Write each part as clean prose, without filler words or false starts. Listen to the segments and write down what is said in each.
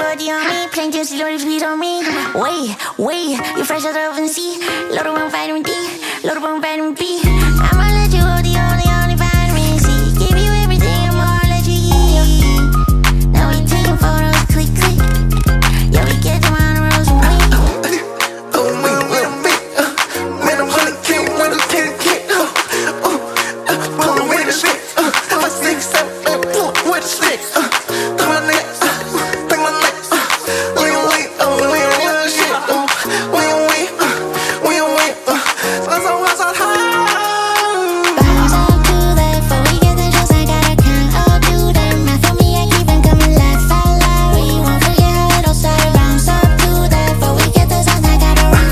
body on me, plain juicy, loaded sweet on me. Wait, you fresh out of the sea. Loaded with vitamin D, loaded with vitamin B. I'ma let you hold the only vitamin C. Give you everything and more, let you eat. Now we taking photos, click. Yeah, we get them on the roads and we. Oh, man, man, I'm honey king, when I'm king. Pull with the stick, 5, 6, 7, pull with the stick. Take my neck, lean, shit. We wait, so high. Bounce up to that, before we get the shots, I gotta count up to them. Not for me, I keep them coming left, we won't forget how it all started. Bounce up to that, before we get the shots, I gotta run.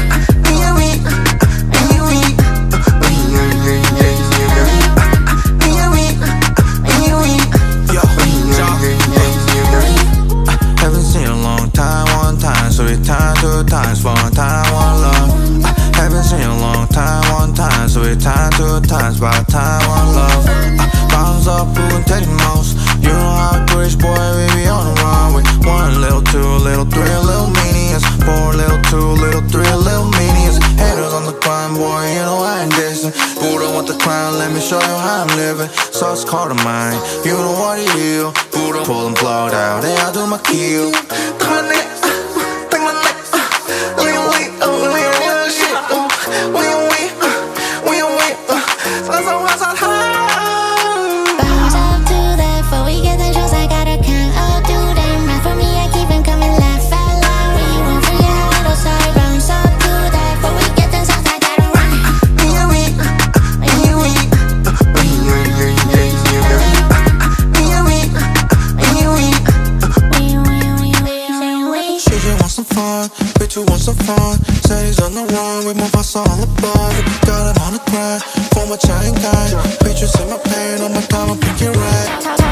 Haven't seen a long time, one time, so it's time, 2 times, 1 time, 1 love. Haven't seen a long time, one time, so it's time, 2 times, by time, 1 love. Bounce up, who can take the most? You know how I preach, boy, we be on the run with 1 little, 2 little, 3 little minions, 4 little, 2 little, 3 little minions. Haters on the climb, boy, you know I ain't dissing. Buddha want the crown, let me show you how I'm living. So it's called a mine, you know what it is. Buddha pull and plug out, and I do my kill. Take my neck, lean, shit. We wait, so high. Bounce up to that, before we get the shots, I gotta count up to them. Not for me, I keep them coming left, we won't forget how it all started. Bounce up to that, before we get the shots, I gotta run. She just want some fun, bitch, you want some fun. Say he's on the run, we move us all above. Got him on the grind, for my chain guy. Bitch, you see my pain on my diamond, pick your right.